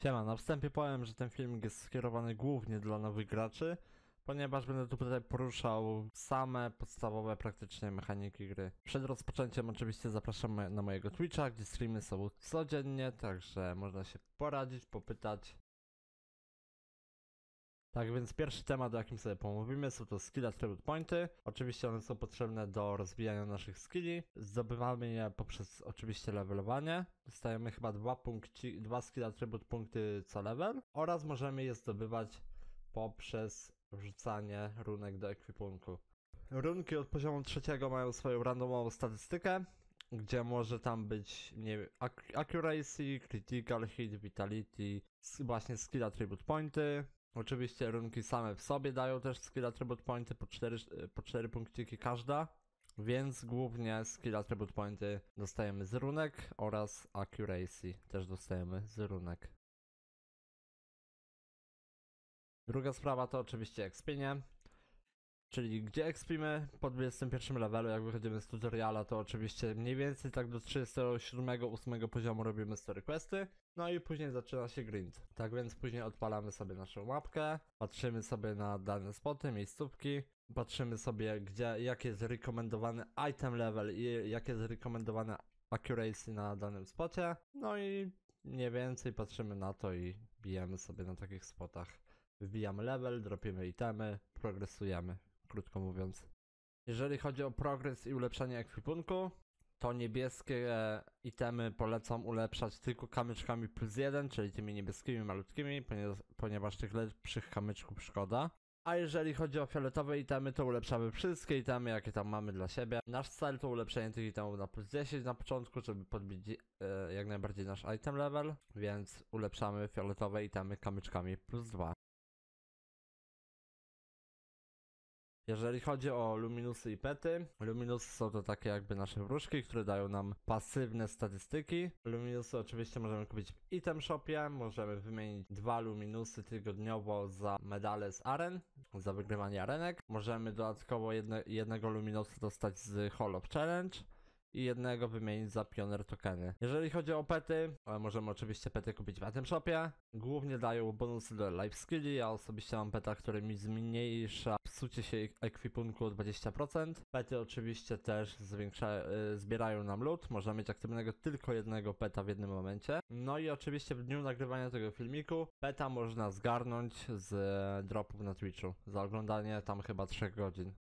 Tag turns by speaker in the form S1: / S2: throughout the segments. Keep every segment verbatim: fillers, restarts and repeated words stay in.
S1: Siema, na wstępie powiem, że ten filmik jest skierowany głównie dla nowych graczy, ponieważ będę tu tutaj poruszał same podstawowe praktycznie mechaniki gry. Przed rozpoczęciem oczywiście zapraszam na mojego Twitcha, gdzie streamy są codziennie, także można się poradzić, popytać. Tak więc pierwszy temat, o jakim sobie pomówimy, są to skill attribute pointy. Oczywiście one są potrzebne do rozwijania naszych skilli. Zdobywamy je poprzez oczywiście levelowanie. Dostajemy chyba dwa, punkci, dwa skill attribute punkty co level. Oraz możemy je zdobywać poprzez wrzucanie runek do ekwipunku. Runki od poziomu trzeciego mają swoją randomową statystykę, gdzie może tam być, nie wiem, accuracy, critical hit, vitality, właśnie skill attribute pointy. Oczywiście runki same w sobie dają też skill attribute pointy po cztery, po cztery punkciki każda, więc głównie skill attribute pointy dostajemy z runek oraz accuracy też dostajemy z runek. Druga sprawa to oczywiście expienie, czyli gdzie expimy po dwudziestym pierwszym levelu, jak wychodzimy z tutoriala, to oczywiście mniej więcej tak do trzydziestego siódmego ósmego poziomu robimy story questy, no i później zaczyna się grind. Tak więc później odpalamy sobie naszą mapkę, patrzymy sobie na dane spoty, miejscówki, patrzymy sobie gdzie, jak jest rekomendowany item level i jak jest rekomendowane accuracy na danym spocie, no i mniej więcej patrzymy na to i bijemy sobie na takich spotach. Wbijamy level, dropimy itemy, progresujemy, krótko mówiąc. Jeżeli chodzi o progres i ulepszanie ekwipunku, to niebieskie itemy polecam ulepszać tylko kamyczkami plus jeden, czyli tymi niebieskimi malutkimi, ponieważ, ponieważ tych lepszych kamyczków szkoda. A jeżeli chodzi o fioletowe itemy, to ulepszamy wszystkie itemy, jakie tam mamy dla siebie. Nasz cel to ulepszenie tych itemów na plus dziesięć na początku, żeby podbić e, jak najbardziej nasz item level, więc ulepszamy fioletowe itemy kamyczkami plus dwa. Jeżeli chodzi o luminusy i pety, luminusy są to takie jakby nasze wróżki, które dają nam pasywne statystyki. Luminusy oczywiście możemy kupić w item shopie, możemy wymienić dwa luminusy tygodniowo za medale z aren, za wygrywanie arenek. Możemy dodatkowo jedne, jednego luminusa dostać z Hall of Challenge i jednego wymienić za pioner tokeny. Jeżeli chodzi o pety, możemy oczywiście pety kupić w item shopie. Głównie dają bonusy do life skilli. Ja osobiście mam peta, który mi zmniejsza psucie się ekwipunku o dwadzieścia procent. Pety oczywiście też zwiększa, yy, zbierają nam loot. Można mieć aktywnego tylko jednego peta w jednym momencie. No i oczywiście w dniu nagrywania tego filmiku peta można zgarnąć z dropów na Twitchu. Za oglądanie tam chyba trzech godzin.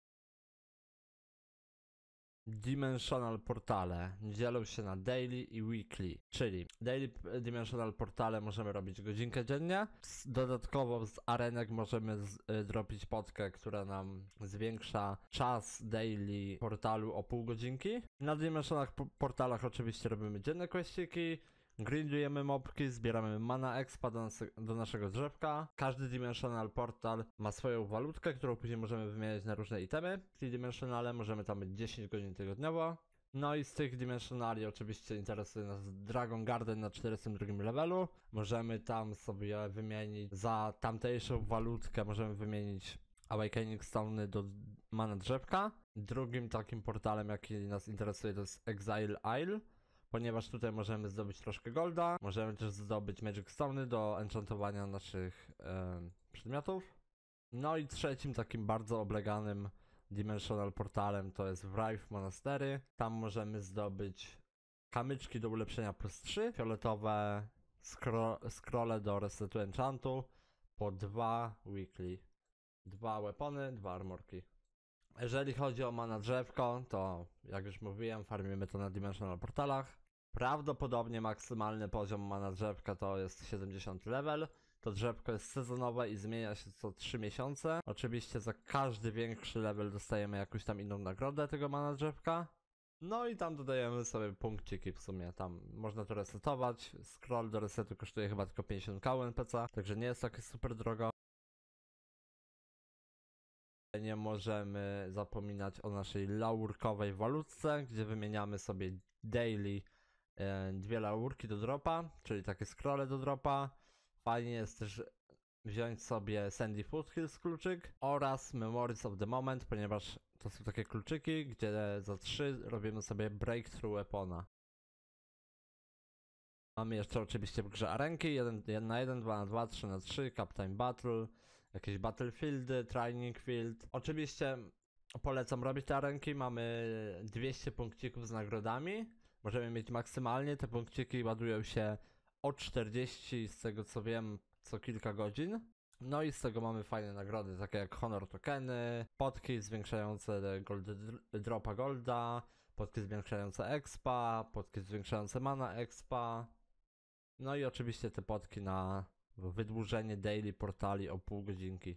S1: Dimensional portale dzielą się na daily i weekly, czyli daily dimensional portale możemy robić godzinkę dziennie. Dodatkowo z arenek możemy z, y, dropić potkę, która nam zwiększa czas daily portalu o pół godzinki. Na dimensional portalach oczywiście robimy dzienne questiki, grindujemy mobki, zbieramy mana expa do, nas do naszego drzewka. Każdy dimensional portal ma swoją walutkę, którą później możemy wymieniać na różne itemy. W tej dimensionale możemy tam być dziesięć godzin tygodniowo. No i z tych dimensionali oczywiście interesuje nas Dragon Garden na czterdziestym drugim levelu. Możemy tam sobie wymienić za tamtejszą walutkę, możemy wymienić Awakening Stone do mana drzewka. Drugim takim portalem, jaki nas interesuje, to jest Exile Isle, ponieważ tutaj możemy zdobyć troszkę golda, możemy też zdobyć Magic Stone do enchantowania naszych e, przedmiotów. No i trzecim takim bardzo obleganym dimensional portalem to jest Wraith Monastery. Tam możemy zdobyć kamyczki do ulepszenia plus trzy, fioletowe skro scrolle do resetu enchantu, po dwa weekly, dwa weapony, dwa armorki. Jeżeli chodzi o mana drzewko, to jak już mówiłem, farmimy to na dimensional portalach. Prawdopodobnie maksymalny poziom mana drzewka to jest siedemdziesiąty level. To drzewko jest sezonowe i zmienia się co trzy miesiące. Oczywiście za każdy większy level dostajemy jakąś tam inną nagrodę tego mana drzewka. No i tam dodajemy sobie punkciki w sumie, tam można to resetować. Scroll do resetu kosztuje chyba tylko pięćdziesiąt koła N P C, także nie jest takie super drogo. Nie możemy zapominać o naszej laurkowej walutce, gdzie wymieniamy sobie daily e, dwie laurki do dropa, czyli takie scrolle do dropa. Fajnie jest też wziąć sobie Sandy Foothills kluczyk oraz Memories of the Moment, ponieważ to są takie kluczyki, gdzie za trzy robimy sobie Breakthrough Weapona. Mamy jeszcze oczywiście w grze arenki, jeden na jeden, dwa na dwa, trzy na trzy, Captain Battle, jakieś Battlefieldy, Training Field. Oczywiście polecam robić te arenki, mamy dwieście punkcików z nagrodami. Możemy mieć maksymalnie, te punkciki ładują się o czterdzieści, z tego co wiem, co kilka godzin. No i z tego mamy fajne nagrody, takie jak Honor Tokeny, potki zwiększające gold, dropa golda, potki zwiększające expa, potki zwiększające mana expa. No i oczywiście te potki na wydłużenie daily portali o pół godzinki.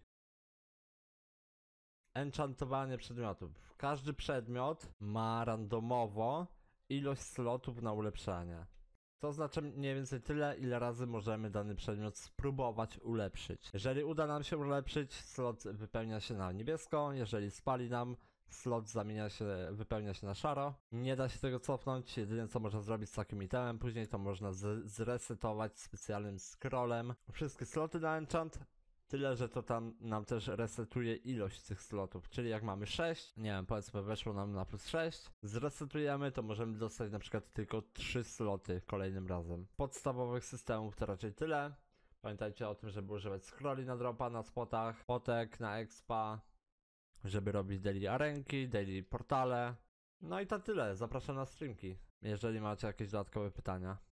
S1: Enchantowanie przedmiotów. Każdy przedmiot ma randomowo ilość slotów na ulepszanie. To oznacza mniej więcej tyle, ile razy możemy dany przedmiot spróbować ulepszyć. Jeżeli uda nam się ulepszyć, slot wypełnia się na niebiesko, jeżeli spali nam, slot zamienia się, wypełnia się na szaro. Nie da się tego cofnąć, jedyne co można zrobić z takim itemem później to można z zresetować specjalnym scrollem wszystkie sloty na enchant. Tyle, że to tam nam też resetuje ilość tych slotów, czyli jak mamy sześć, nie wiem, powiedzmy weszło nam na plus sześć, zresetujemy, to możemy dostać na przykład tylko trzy sloty kolejnym razem. Podstawowych systemów to raczej tyle. Pamiętajcie o tym, żeby używać scrolli na dropa, na spotach, potek, na expa, żeby robić daily arenki, daily portale. No i to tyle, zapraszam na streamki, jeżeli macie jakieś dodatkowe pytania.